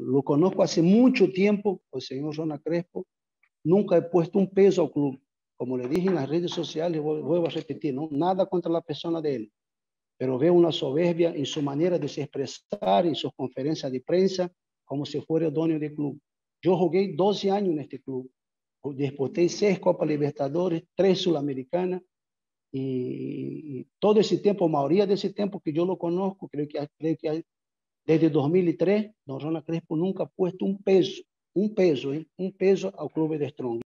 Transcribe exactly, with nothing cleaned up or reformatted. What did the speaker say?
lo conozco hace mucho tiempo, el señor Ronald Crespo. Nunca he puesto un peso al club. Como le dije en las redes sociales, vuelvo a repetir, ¿no? Nada contra la persona de él, pero veo una soberbia en su manera de se expresar, en sus conferencias de prensa, como si fuera el dueño del club. Yo jugué doce años en este club, disputé seis Copas Libertadores, tres Sudamericanas, y, y todo ese tiempo, mayoría de ese tiempo que yo lo conozco, creo que, creo que hay, desde dos mil tres, don Ronald Crespo nunca ha puesto un peso, un peso, ¿eh? un peso al club de Strong.